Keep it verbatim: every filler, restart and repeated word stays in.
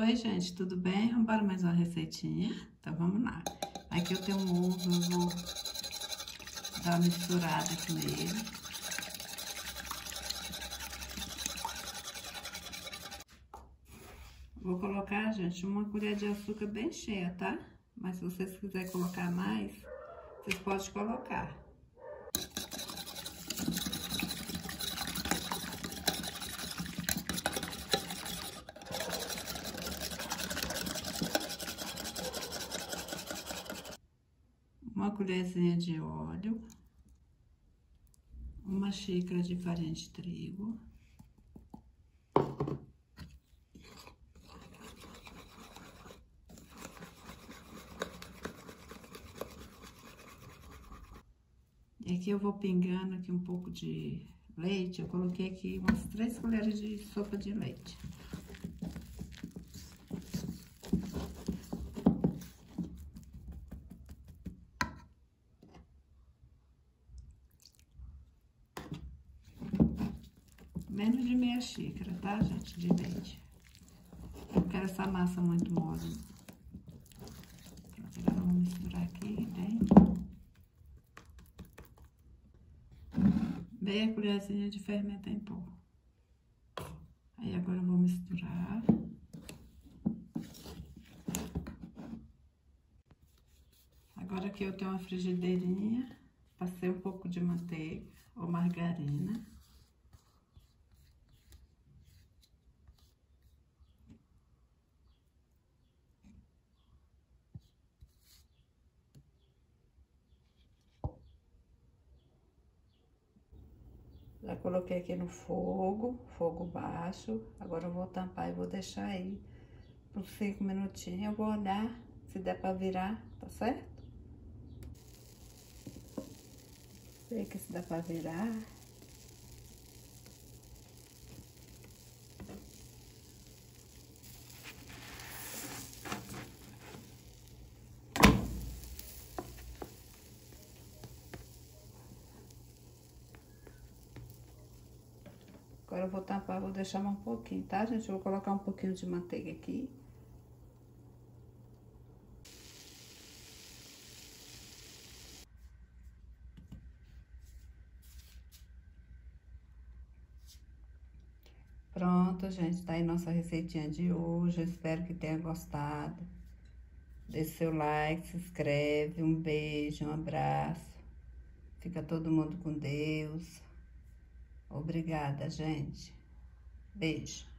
Oi, gente, tudo bem? Vamos para mais uma receitinha? Então, vamos lá. Aqui eu tenho um ovo, eu vou dar uma misturada com ele. Vou colocar, gente, uma colher de açúcar bem cheia, tá? Mas se vocês quiserem colocar mais, vocês podem colocar. Uma colherzinha de óleo, uma xícara de farinha de trigo, e aqui eu vou pingando aqui um pouco de leite. Eu coloquei aqui umas três colheres de sopa de leite. Menos de meia xícara, tá, gente, de leite. Eu não quero essa massa muito mole. Pronto, agora vamos misturar aqui bem. Meia colherzinha de fermento em pó. Aí agora eu vou misturar. Agora aqui eu tenho uma frigideirinha. Passei um pouco de manteiga ou margarina. Já coloquei aqui no fogo, fogo baixo. Agora eu vou tampar e vou deixar aí por cinco minutinhos. Eu vou olhar se der pra virar, tá certo? Sei que se dá pra virar. Agora eu vou tampar, vou deixar mais um pouquinho, tá, gente? Eu vou colocar um pouquinho de manteiga aqui. Pronto, gente, tá aí nossa receitinha de hoje. Eu espero que tenha gostado. Deixe seu like, se inscreve. Um beijo, um abraço. Fica todo mundo com Deus. Obrigada, gente. Beijo.